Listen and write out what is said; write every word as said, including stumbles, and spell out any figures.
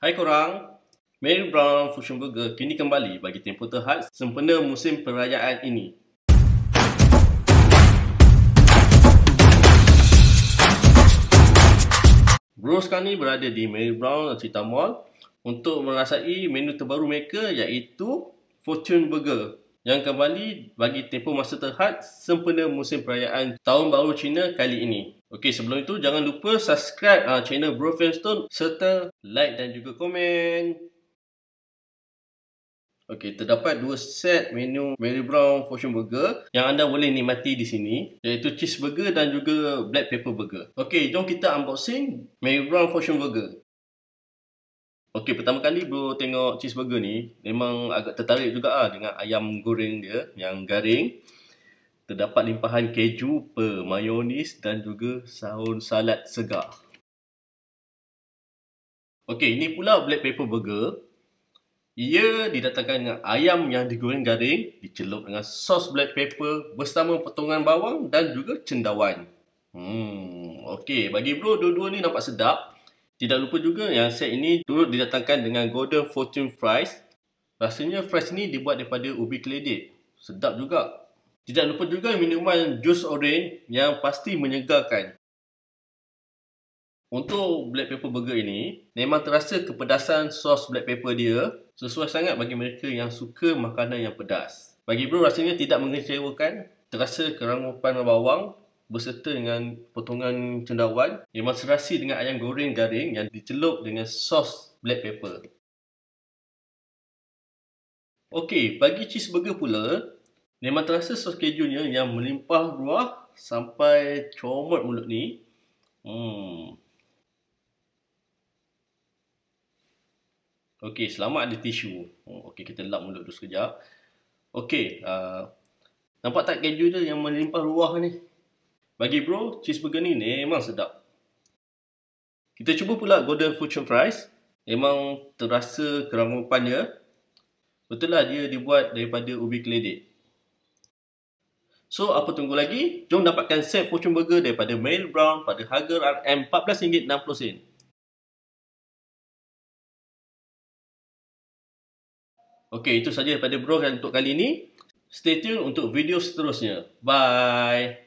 Hai korang, Mary Brown Fusion Burger kini kembali bagi tempoh terhad sempena musim perayaan ini. Bro sekarang ni berada di Mary Brown Cita Mall untuk merasai menu terbaru mereka iaitu Fusion Burger yang kembali bagi tempoh masa terhad sempena musim perayaan Tahun Baru Cina kali ini. Okey, sebelum itu jangan lupa subscribe uh, channel Bro Friendstone serta like dan juga komen. Okey, terdapat dua set menu Mary Brown Fusion Burger yang anda boleh nikmati di sini, iaitu cheeseburger dan juga black pepper burger. Okey, jom kita unboxing Mary Brown Fusion Burger. Okey, pertama kali bro tengok cheeseburger ni, memang agak tertarik juga ah dengan ayam goreng dia yang garing. Terdapat limpahan keju, per, mayonis dan juga saus salad segar. Okey, ini pula black pepper burger. Ia didatangkan dengan ayam yang digoreng garing, dicelup dengan sos black pepper bersama potongan bawang dan juga cendawan. Hmm, okey, bagi bro dua-dua ni nampak sedap. Tidak lupa juga yang set ini turut didatangkan dengan golden fortune fries. Rasanya fries ni dibuat daripada ubi keledek. Sedap juga. Tidak lupa juga minuman jus orange yang pasti menyegarkan. Untuk black pepper burger ini, memang terasa kepedasan sos black pepper dia. Sesuai sangat bagi mereka yang suka makanan yang pedas. Bagi bro rasanya tidak mengecewakan. Terasa kerangupan bawang berserta dengan potongan cendawan. Memang serasi dengan ayam goreng garing yang dicelup dengan sos black pepper. Okey, bagi cheeseburger pula, memang terasa sos kejunya yang melimpah ruah sampai comot mulut ni. Hmm. Okey, selamat ada tisu. Oh, okey, kita lap mulut dulu sekejap. Okey, uh, nampak tak keju dia yang melimpah ruah ni? Bagi bro, cheeseburger ni memang sedap. Kita cuba pula golden fortune fries. Memang terasa kerangupan dia. Betul lah dia dibuat daripada ubi keledek. So, apa tunggu lagi? Jom dapatkan set Fusion Burger daripada Mary Brown pada harga R M empat belas ringgit enam puluh sen. Okey, itu saja daripada bro untuk kali ini. Stay tune untuk video seterusnya. Bye!